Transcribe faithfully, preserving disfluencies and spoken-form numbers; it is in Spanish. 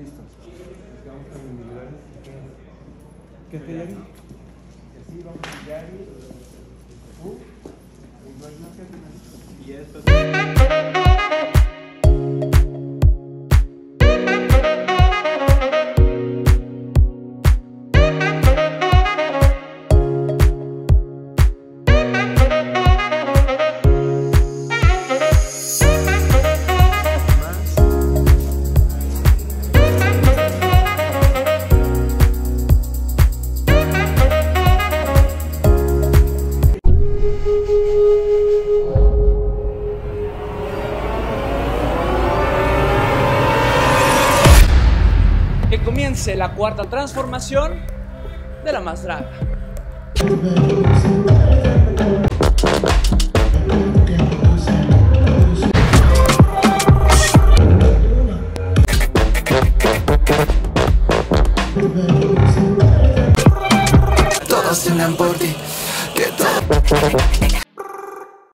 Listo. Vamos con individuales. ¿Qué estoy aquí? Así vamos a Yari. U. Y después. Que comience la cuarta transformación de la más draga. Todos tienen por ti que todo